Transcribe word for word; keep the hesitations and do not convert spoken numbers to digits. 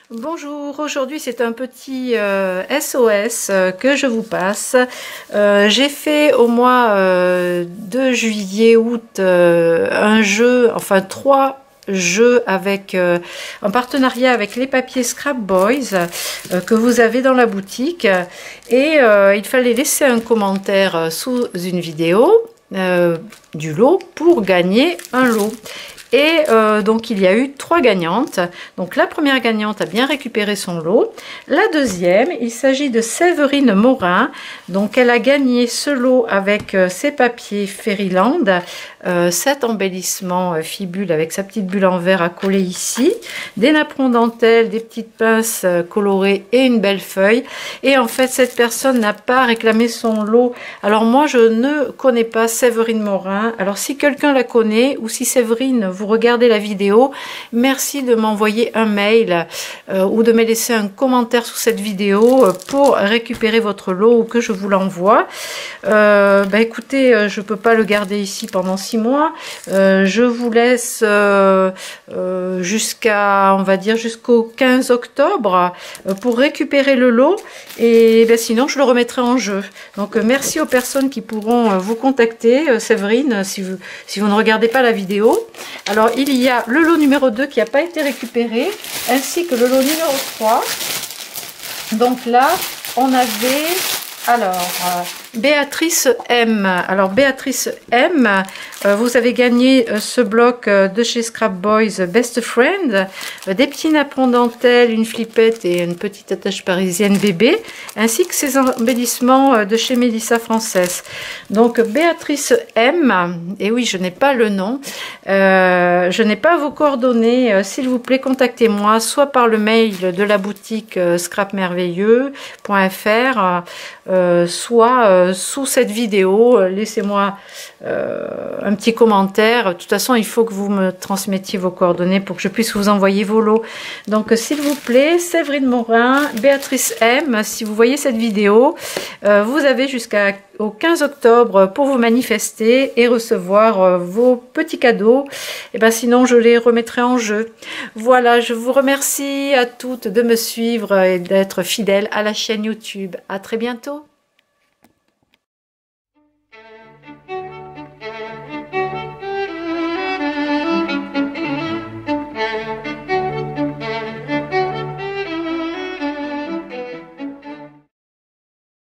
Bonjour, aujourd'hui c'est un petit euh, S O S euh, que je vous passe. Euh, j'ai fait au mois euh, de juillet, août euh, un jeu, enfin trois jeux avec euh, en partenariat avec les papiers Scrap Boys euh, que vous avez dans la boutique, et euh, il fallait laisser un commentaire sous une vidéo euh, du lot pour gagner un lot. Et euh, donc il y a eu trois gagnantes. Donc la première gagnante a bien récupéré son lot. La deuxième, il s'agit de Séverine Morin. Donc elle a gagné ce lot avec euh, ses papiers Fairyland, euh, cet embellissement euh, fibule avec sa petite bulle en verre à coller ici, des napperons dentelle, des petites pinces euh, colorées et une belle feuille. Et en fait cette personne n'a pas réclamé son lot. Alors moi je ne connais pas Séverine Morin. Alors si quelqu'un la connaît ou si Séverine vous regardez la vidéo, merci de m'envoyer un mail euh, ou de me laisser un commentaire sous cette vidéo euh, pour récupérer votre lot ou que je vous l'envoie. Euh, bah écoutez, euh, je peux pas le garder ici pendant six mois. Euh, je vous laisse euh, euh, jusqu'à, on va dire, jusqu'au quinze octobre euh, pour récupérer le lot, et bah, sinon je le remettrai en jeu. Donc euh, merci aux personnes qui pourront euh, vous contacter, euh, Séverine, si vous, si vous ne regardez pas la vidéo. Alors, il y a le lot numéro deux qui n'a pas été récupéré, ainsi que le lot numéro trois. Donc là, on avait, alors, euh, Béatrice M. Alors, Béatrice M, euh, vous avez gagné euh, ce bloc euh, de chez Scrap Boys Best Friend, euh, des petits napperons dentelle, une flippette et une petite attache parisienne bébé, ainsi que ces embellissements euh, de chez Mélissa Française. Donc, Béatrice M, et oui, je n'ai pas le nom, euh, je n'ai pas vos coordonnées, euh, s'il vous plaît, contactez-moi, soit par le mail de la boutique euh, scrap merveilleux point f r, euh, soit euh, sous cette vidéo, laissez-moi euh, un petit commentaire. De toute façon, il faut que vous me transmettiez vos coordonnées pour que je puisse vous envoyer vos lots. Donc, s'il vous plaît, Séverine Morin, Béatrice M, si vous voyez cette vidéo, euh, vous avez jusqu'au quinze octobre pour vous manifester et recevoir euh, vos petits cadeaux. Et ben, sinon, je les remettrai en jeu. Voilà, je vous remercie à toutes de me suivre et d'être fidèles à la chaîne YouTube. À très bientôt.